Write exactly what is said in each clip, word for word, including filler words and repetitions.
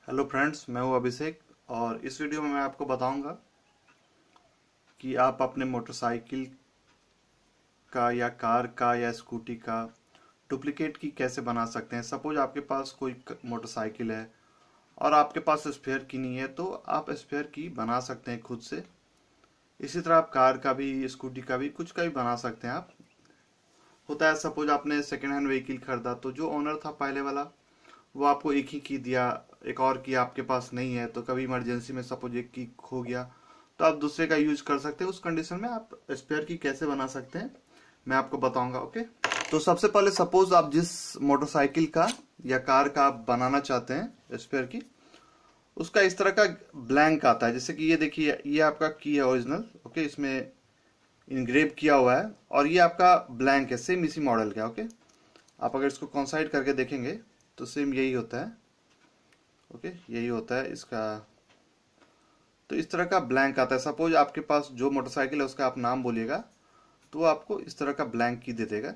Hello friends, मैं हूं अभिषेक और इस वीडियो में मैं आपको बताऊंगा कि आप अपने मोटरसाइकिल का या कार का या स्कूटी का डुप्लीकेट की कैसे बना सकते हैं। सपोज आपके पास कोई मोटरसाइकिल है और आपके पास स्पेयर की नहीं है, तो आप स्पेयर की बना सकते हैं खुद से। इसी तरह आप कार का भी, स्कूटी का भी, कुछ का भी बना सकते हैं। आप होता है, सपोज आपने सेकेंड हैंड व्हीकल खरीदा तो जो ओनर था पहले वाला, वो आपको एक ही की दिया, एक और की आपके पास नहीं है, तो कभी इमरजेंसी में सपोज एक की खो गया तो आप दूसरे का यूज कर सकते हैं। उस कंडीशन में आप स्पेयर की कैसे बना सकते हैं मैं आपको बताऊंगा। ओके, तो सबसे पहले सपोज आप जिस मोटरसाइकिल का या कार का आप बनाना चाहते हैं स्पेयर की, उसका इस तरह का ब्लैंक आता है। जैसे कि ये देखिए, ये आपका की है ओरिजिनल, ओके, इसमें इनग्रेव किया हुआ है और ये आपका ब्लैंक है, सेम इसी मॉडल का। ओके, आप अगर इसको कॉन्साइड करके देखेंगे तो सेम यही होता है। ओके, यही होता है इसका। तो इस तरह का ब्लैंक आता है। सपोज आपके पास जो मोटरसाइकिल है उसका आप नाम बोलिएगा तो आपको इस तरह का ब्लैंक की दे देगा।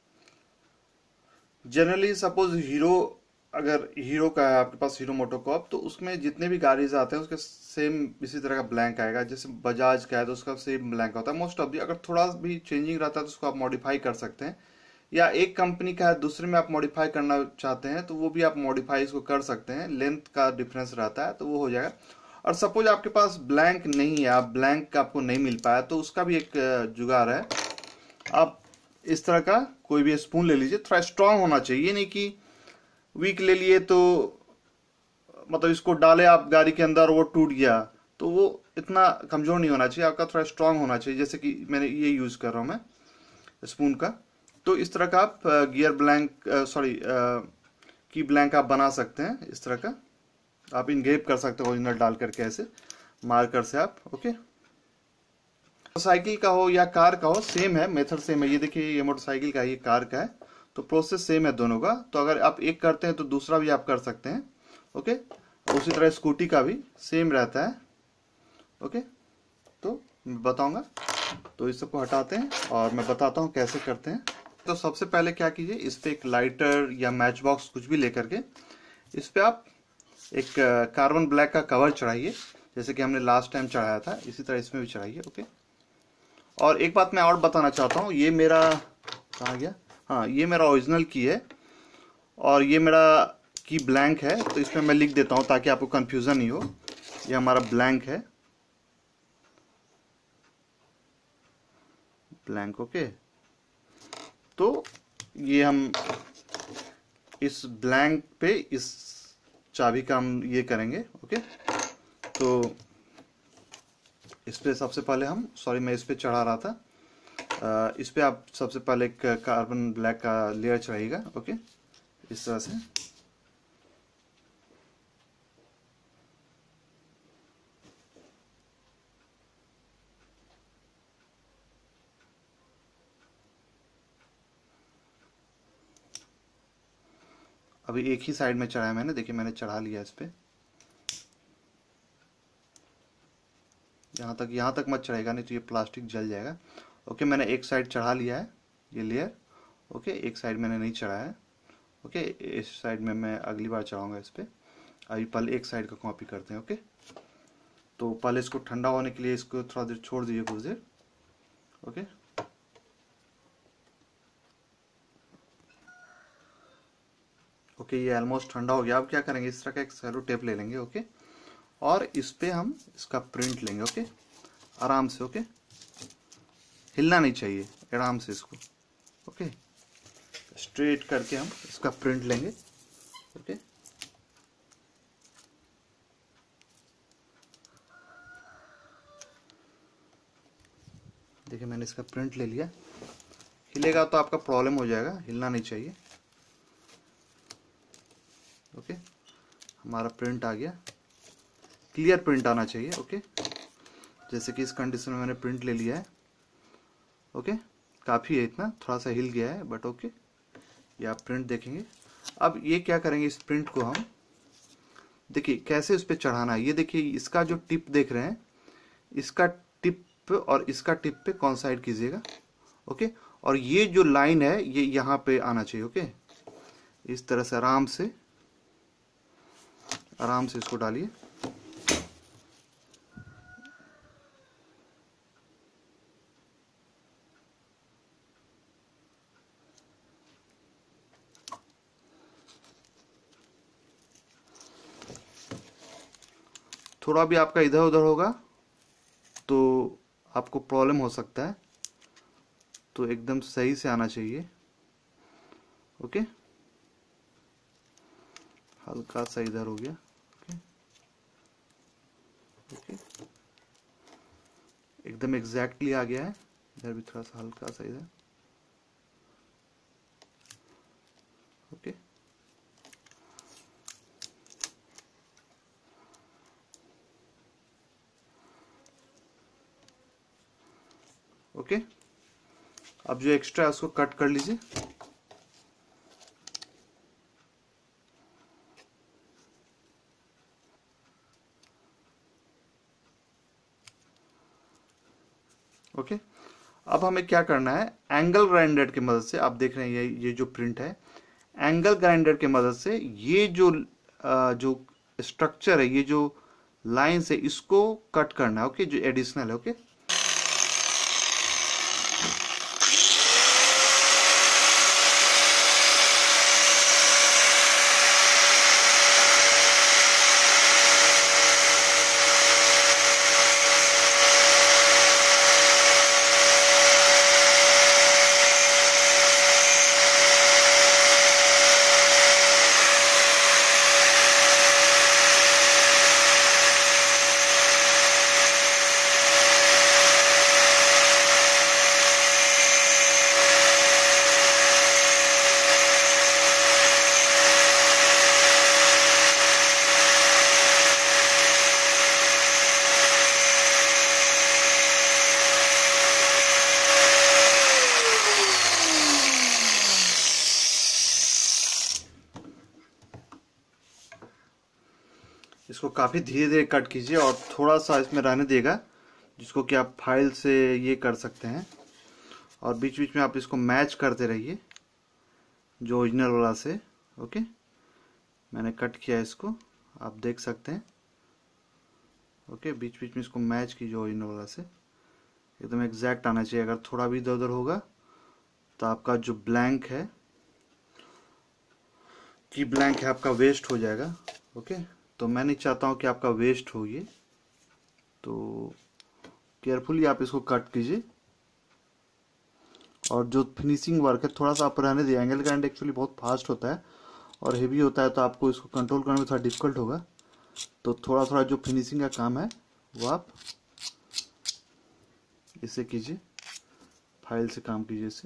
जनरली सपोज हीरो, अगर हीरो का है आपके पास, हीरो मोटोकॉर्प, तो उसमें जितने भी गाड़ीज आते हैं उसके सेम इसी तरह का ब्लैंक आएगा। जैसे बजाज का है तो उसका सेम ब्लैंक होता है मोस्ट ऑफ दी। अगर थोड़ा भी चेंजिंग रहता है तो उसको आप मॉडिफाई कर सकते हैं, या एक कंपनी का है दूसरे में आप मॉडिफाई करना चाहते हैं तो वो भी आप मॉडिफाई इसको कर सकते हैं। लेंथ का डिफरेंस रहता है तो वो हो जाएगा। और सपोज आपके पास ब्लैंक नहीं है, आप ब्लैंक आपको नहीं मिल पाया, तो उसका भी एक जुगाड़ है। आप इस तरह का कोई भी स्पून ले लीजिए, थोड़ा स्ट्रांग होना चाहिए, ये नहीं कि वीक ले लिए तो मतलब इसको डाले आप गाड़ी के अंदर वो टूट गया, तो वो इतना कमजोर नहीं होना चाहिए। आपका थोड़ा स्ट्रांग होना चाहिए। जैसे कि मैंने ये यूज कर रहा हूं मैं स्पून का, तो इस तरह का आप गियर ब्लैंक, सॉरी की ब्लैंक आप बना सकते हैं। इस तरह का आप इनग्रेव कर सकते हो ओरिजिनल डाल करके, ऐसे मार्कर से आप। ओके, मोटरसाइकिल का हो या कार का हो, सेम है, मेथड सेम है। ये देखिए, ये मोटरसाइकिल का है, ये कार का है, तो प्रोसेस सेम है दोनों का। तो अगर आप एक करते हैं तो दूसरा भी आप कर सकते हैं। ओके, उसी तरह स्कूटी का भी सेम रहता है। ओके, तो मैं बताऊंगा। तो इस सबको हटाते हैं और मैं बताता हूँ कैसे करते हैं। तो सबसे पहले क्या कीजिए, इस पे एक लाइटर या मैच बॉक्स कुछ भी लेकर के इस पे आप एक कार्बन ब्लैक का कवर चढ़ाइए, जैसे कि हमने लास्ट टाइम चढ़ाया था, इसी तरह इसमें भी चढ़ाइए। ओके, और एक बात मैं और बताना चाहता हूँ, ये मेरा कहाँ गया, हाँ, ये मेरा ओरिजिनल की है और ये मेरा की ब्लैंक है, तो इसमें मैं लिख देता हूँ ताकि आपको कंफ्यूजन नहीं हो। ये हमारा ब्लैंक है, ब्लैंक। ओके, तो ये हम इस ब्लैंक पे इस चाबी का हम ये करेंगे। ओके, तो इस पे सबसे पहले हम, सॉरी मैं इस पे चढ़ा रहा था, आ, इस पे आप सबसे पहले एक कार्बन ब्लैक का लेयर चढ़ाइएगा। ओके, इस तरह से। अभी एक ही साइड में चढ़ाया मैंने, देखिए मैंने चढ़ा लिया इस पे। यहाँ तक, यहाँ तक मत चढ़ेगा, नहीं तो ये प्लास्टिक जल जाएगा। ओके, मैंने एक साइड चढ़ा लिया है ये लेयर। ओके, एक साइड मैंने नहीं चढ़ाया है। ओके, इस साइड में मैं अगली बार चढ़ाऊंगा इस पे। अभी पहले एक साइड का कॉपी करते हैं। ओके, तो पहले इसको ठंडा होने के लिए इसको थोड़ा देर छोड़ दीजिए, कुछ देर। ओके, ओके, ये ऑलमोस्ट ठंडा हो गया। अब क्या करेंगे, इस तरह का एक सेलो टेप ले लेंगे। ओके, और इस पे हम इसका प्रिंट लेंगे। ओके, आराम से। ओके, हिलना नहीं चाहिए, आराम से इसको। ओके, स्ट्रेट करके हम इसका प्रिंट लेंगे। ओके, देखिए मैंने इसका प्रिंट ले लिया। हिलेगा तो आपका प्रॉब्लम हो जाएगा, हिलना नहीं चाहिए। ओके, हमारा प्रिंट आ गया, क्लियर प्रिंट आना चाहिए। ओके, जैसे कि इस कंडीशन में मैंने प्रिंट ले लिया है। ओके, काफ़ी है, इतना थोड़ा सा हिल गया है बट ओके, ये आप प्रिंट देखेंगे। अब ये क्या करेंगे, इस प्रिंट को हम देखिए कैसे उस पर चढ़ाना है। ये देखिए, इसका जो टिप देख रहे हैं, इसका टिप और इसका टिप पे कॉन्साइड कीजिएगा। ओके, और ये जो लाइन है ये यहाँ पे आना चाहिए। ओके, इस तरह से आराम से आराम से इसको डालिए। थोड़ा भी आपका इधर उधर होगा तो आपको प्रॉब्लम हो सकता है, तो एकदम सही से आना चाहिए। ओके, हल्का सा इधर हो गया। ओके ओके, एकदम एग्जैक्टली आ गया है। इधर भी थोड़ा सा हल्का सा इधर। ओके, ओके, अब जो एक्स्ट्रा है उसको कट कर लीजिए। ओके, अब हमें क्या करना है, एंगल ग्राइंडर की मदद से, आप देख रहे हैं ये ये जो प्रिंट है, एंगल ग्राइंडर की मदद से ये जो अ, जो स्ट्रक्चर है, ये जो लाइंस है, इसको कट करना है। ओके, जो एडिशनल है। ओके, इसको काफ़ी धीरे धीरे कट कीजिए और थोड़ा सा इसमें रहने देगा, जिसको कि आप फाइल से ये कर सकते हैं। और बीच बीच में आप इसको मैच करते रहिए जो ओरिजिनल वाला से। ओके, मैंने कट किया इसको, आप देख सकते हैं। ओके, बीच बीच में इसको मैच कीजिए ओरिजिनल वाला से, एकदम एग्जैक्ट आना चाहिए। अगर थोड़ा भी इधर उधर होगा तो आपका जो ब्लैंक है कि ब्लैंक है आपका वेस्ट हो जाएगा। ओके, तो मैं नहीं चाहता हूँ कि आपका वेस्ट हो ये, तो केयरफुली आप इसको कट कीजिए। और जो फिनिशिंग वर्क है थोड़ा सा आप रहने दिए। एंगल ग्राइंड एक्चुअली बहुत फास्ट होता है और हेवी होता है, तो आपको इसको कंट्रोल करने में थोड़ा डिफिकल्ट होगा। तो थोड़ा थोड़ा जो फिनिशिंग का काम है वो आप इसे कीजिए, फाइल से काम कीजिए इसे।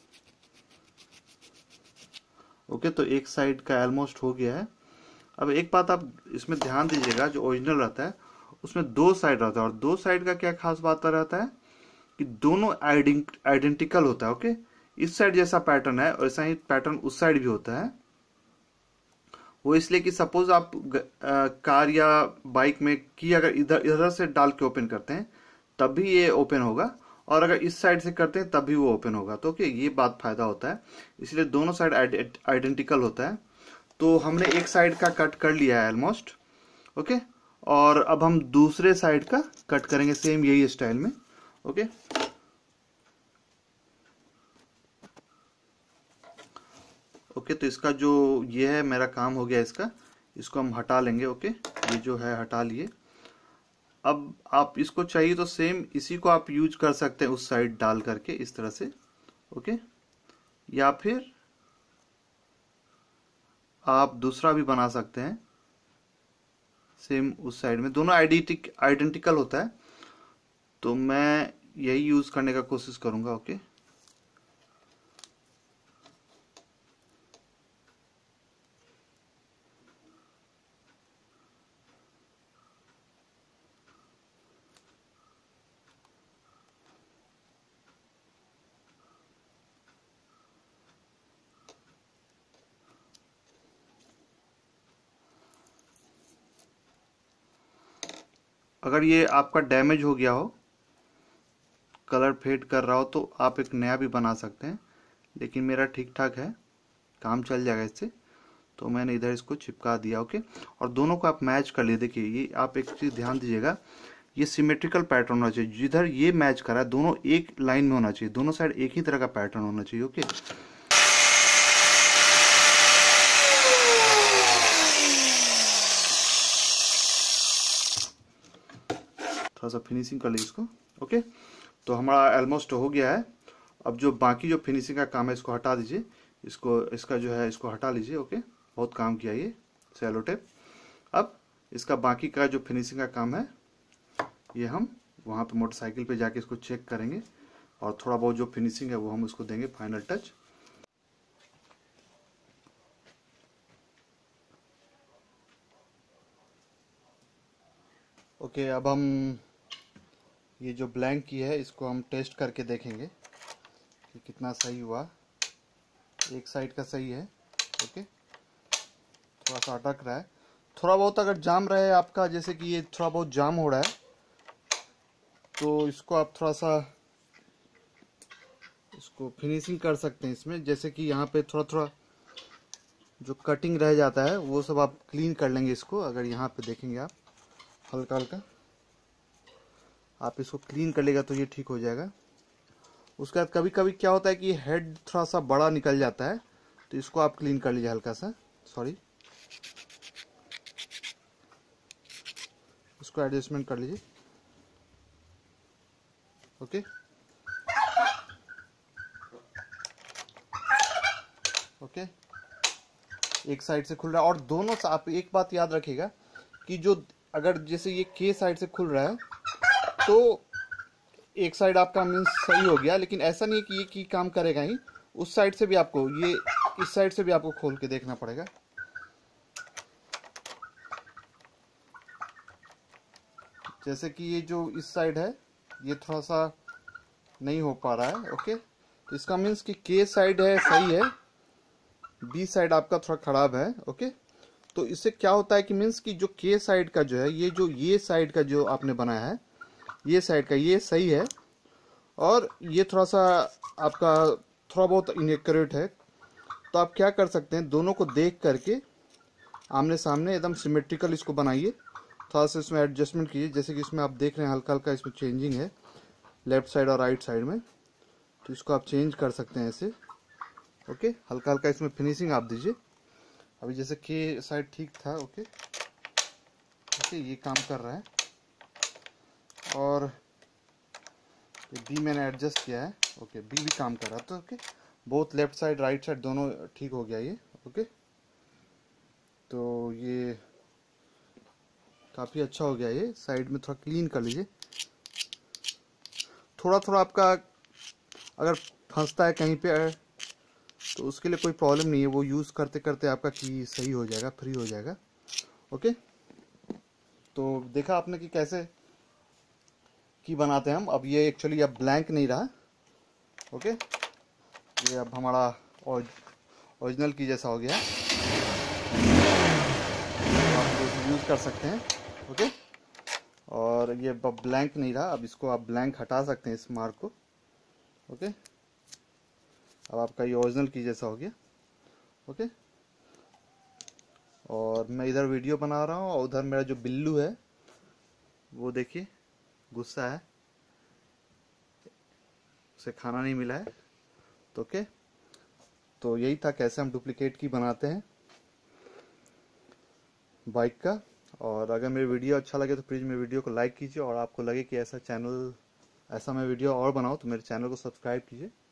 ओके, तो एक साइड का ऑलमोस्ट हो गया है। अब एक बात आप इसमें ध्यान दीजिएगा, जो ओरिजिनल रहता है उसमें दो साइड रहता है, और दो साइड का क्या खास बात रहता है कि दोनों आइडेंटिकल होता है। ओके, इस साइड जैसा पैटर्न है वैसा ही पैटर्न उस साइड भी होता है। वो इसलिए कि सपोज आप आ, कार या बाइक में की अगर इधर इधर से डाल के ओपन करते हैं तब भी ये ओपन होगा, और अगर इस साइड से करते हैं तब भी वो ओपन होगा। तो ओके, ये बात फायदा होता है, इसलिए दोनों साइड आइडेंटिकल होता है। तो हमने एक साइड का कट कर लिया है ऑलमोस्ट। ओके, और अब हम दूसरे साइड का कट करेंगे सेम यही स्टाइल में। ओके, ओके, तो इसका जो ये है मेरा काम हो गया इसका, इसको हम हटा लेंगे। ओके, ये जो है हटा लिए। अब आप इसको चाहिए तो सेम इसी को आप यूज कर सकते हैं उस साइड डाल करके इस तरह से। ओके, या फिर आप दूसरा भी बना सकते हैं सेम उस साइड में, दोनों आइडेंटिकल होता है, तो मैं यही यूज करने का कोशिश करूंगा। ओके, अगर ये आपका डैमेज हो गया हो, कलर फेड कर रहा हो, तो आप एक नया भी बना सकते हैं, लेकिन मेरा ठीक ठाक है, काम चल जाएगा इससे। तो मैंने इधर इसको चिपका दिया। ओके, और दोनों को आप मैच कर लिए। देखिए ये आप एक चीज ध्यान दीजिएगा, ये सिमेट्रिकल पैटर्न होना चाहिए। जिधर ये मैच करा है दोनों एक लाइन में होना चाहिए, दोनों साइड एक ही तरह का पैटर्न होना चाहिए। ओके, थोड़ा सा फिनिशिंग कर लीजिए इसको। ओके, तो हमारा ऑलमोस्ट हो गया है। अब जो बाकी जो फिनिशिंग का काम है इसको हटा दीजिए, इसको इसका जो है इसको हटा लीजिए। ओके, बहुत काम किया ये सेलो टेप। अब इसका बाकी का जो फिनिशिंग का काम है ये हम वहाँ पे मोटरसाइकिल पे जाके इसको चेक करेंगे, और थोड़ा बहुत जो फिनिशिंग है वो हम उसको देंगे फाइनल टच। ओके, अब हम ये जो ब्लैंक की है इसको हम टेस्ट करके देखेंगे कि कितना सही हुआ। एक साइड का सही है। ओके, थोड़ा सा अटक रहा है, थोड़ा बहुत अगर जाम रहे आपका, जैसे कि ये थोड़ा बहुत जाम हो रहा है, तो इसको आप थोड़ा सा इसको फिनिशिंग कर सकते हैं इसमें। जैसे कि यहाँ पे थोड़ा थोड़ा जो कटिंग रह जाता है वो सब आप क्लीन कर लेंगे इसको। अगर यहाँ पे देखेंगे आप हल्का हल्का आप इसको क्लीन कर लेगा तो ये ठीक हो जाएगा। उसके बाद कभी कभी क्या होता है कि हेड थोड़ा सा बड़ा निकल जाता है, तो इसको आप क्लीन कर लीजिए हल्का सा। सॉरी, इसको एडजस्टमेंट कर लीजिए। ओके, ओके, एक साइड से खुल रहा है, और दोनों से आप एक बात याद रखिएगा कि जो अगर जैसे ये के साइड से खुल रहा है तो एक साइड आपका मीन्स सही हो गया, लेकिन ऐसा नहीं है कि ये की काम करेगा ही, उस साइड से भी आपको, ये इस साइड से भी आपको खोल के देखना पड़ेगा। जैसे कि ये जो इस साइड है ये थोड़ा सा नहीं हो पा रहा है। ओके, तो इसका मीन्स कि के साइड है सही है, बी साइड आपका थोड़ा खराब है। ओके, तो इससे क्या होता है कि मीन्स कि जो के साइड का जो है, ये जो ये साइड का जो आपने बनाया है, ये साइड का ये सही है, और ये थोड़ा सा आपका थोड़ा बहुत इनएक्यूरेट है। तो आप क्या कर सकते हैं, दोनों को देख करके आमने सामने एकदम सिमेट्रिकल इसको बनाइए। थोड़ा सा इसमें एडजस्टमेंट कीजिए। जैसे कि इसमें आप देख रहे हैं हल्का हल्का इसमें चेंजिंग है लेफ्ट साइड और राइट साइड में, तो इसको आप चेंज कर सकते हैं ऐसे। ओके, हल्का हल्का इसमें फिनिशिंग आप दीजिए। अभी जैसे के साइड ठीक था। ओके, ओके, ये काम कर रहा है, और ये बी मैंने एडजस्ट किया है। ओके, बी भी काम कर रहा है। तो okay, both left side right side दोनों ठीक हो गया ये। ओके, तो ये काफ़ी अच्छा हो गया। ये साइड में थोड़ा क्लीन कर लीजिए। थोड़ा थोड़ा आपका अगर फंसता है कहीं पे तो उसके लिए कोई प्रॉब्लम नहीं है, वो यूज़ करते करते आपका की सही हो जाएगा, फ्री हो जाएगा। ओके, तो देखा आपने कि कैसे की बनाते हैं हम। अब ये एक्चुअली अब ब्लैंक नहीं रहा। ओके, ये अब हमारा ओरिजिनल की जैसा हो गया, तो आप यूज़ कर सकते हैं। ओके, और ये ब्लैंक नहीं रहा, अब इसको आप ब्लैंक हटा सकते हैं इस मार्क को। ओके, अब आपका ये ओरिजिनल की जैसा हो गया। ओके, और मैं इधर वीडियो बना रहा हूँ, और उधर मेरा जो बिल्लू है वो देखिए गुस्सा है, उसे खाना नहीं मिला है। तो ओके, तो यही था कैसे हम डुप्लीकेट की बनाते हैं बाइक का। और अगर मेरी वीडियो अच्छा लगे तो प्लीज़ मेरे वीडियो को लाइक कीजिए, और आपको लगे कि ऐसा चैनल ऐसा मैं वीडियो और बनाऊँ तो मेरे चैनल को सब्सक्राइब कीजिए।